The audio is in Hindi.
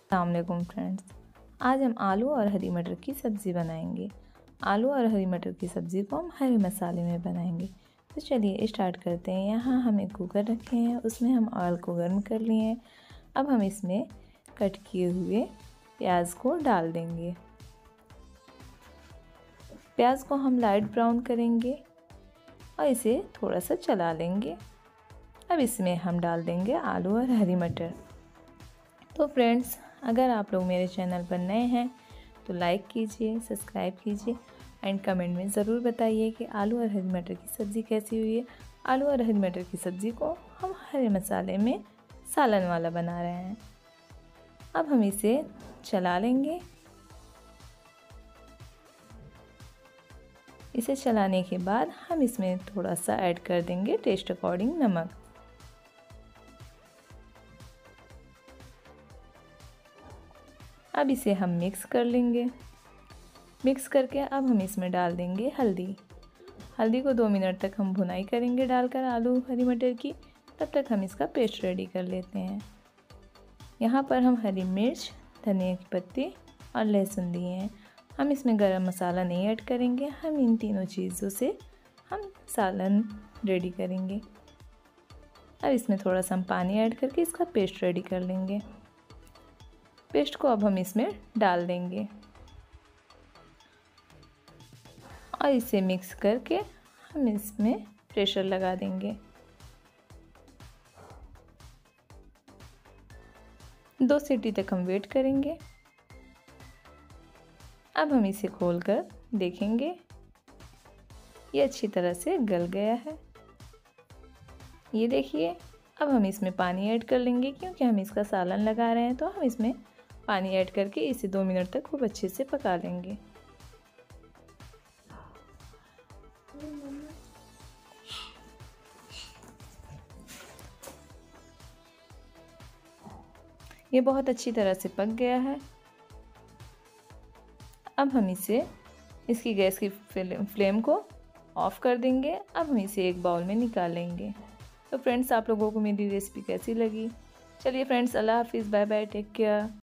अस्सलाम वालेकुम फ्रेंड्स, आज हम आलू और हरी मटर की सब्ज़ी बनाएंगे। आलू और हरी मटर की सब्ज़ी को हम हरे मसाले में बनाएंगे। तो चलिए स्टार्ट करते हैं। यहाँ हम एक कुकर रखे हैं, उसमें हम ऑयल को गर्म कर लिए हैं। अब हम इसमें कट किए हुए प्याज को डाल देंगे। प्याज को हम लाइट ब्राउन करेंगे और इसे थोड़ा सा चला लेंगे। अब इसमें हम डाल देंगे आलू और हरी मटर। तो फ्रेंड्स, अगर आप लोग मेरे चैनल पर नए हैं तो लाइक कीजिए, सब्सक्राइब कीजिए एंड कमेंट में ज़रूर बताइए कि आलू और हरी मटर की सब्ज़ी कैसी हुई है। आलू और हरी मटर की सब्ज़ी को हम हरे मसाले में सालन वाला बना रहे हैं। अब हम इसे चला लेंगे। इसे चलाने के बाद हम इसमें थोड़ा सा ऐड कर देंगे टेस्ट अकॉर्डिंग नमक। अब इसे हम मिक्स कर लेंगे। मिक्स करके अब हम इसमें डाल देंगे हल्दी। हल्दी को 2 मिनट तक हम भुनाई करेंगे डालकर आलू हरी मटर की। तब तक हम इसका पेस्ट रेडी कर लेते हैं। यहाँ पर हम हरी मिर्च, धनिया की पत्ती और लहसुन दिए हैं। हम इसमें गरम मसाला नहीं ऐड करेंगे। हम इन तीनों चीज़ों से हम सालन रेडी करेंगे। अब इसमें थोड़ा सा हम पानी ऐड करके इसका पेस्ट रेडी कर लेंगे। पेस्ट को अब हम इसमें डाल देंगे और इसे मिक्स करके हम इसमें प्रेशर लगा देंगे। 2 सीटी तक हम वेट करेंगे। अब हम इसे खोलकर देखेंगे, ये अच्छी तरह से गल गया है। ये देखिए, अब हम इसमें पानी ऐड कर लेंगे क्योंकि हम इसका सालन लगा रहे हैं, तो हम इसमें पानी ऐड करके इसे 2 मिनट तक खूब अच्छे से पका लेंगे। ये बहुत अच्छी तरह से पक गया है। अब हम इसकी गैस की फ्लेम को ऑफ कर देंगे। अब हम इसे एक बाउल में निकाल लेंगे। तो फ्रेंड्स, आप लोगों को मेरी रेसिपी कैसी लगी? चलिए फ्रेंड्स, अल्लाह हाफिज़, बाय बाय, टेक केयर।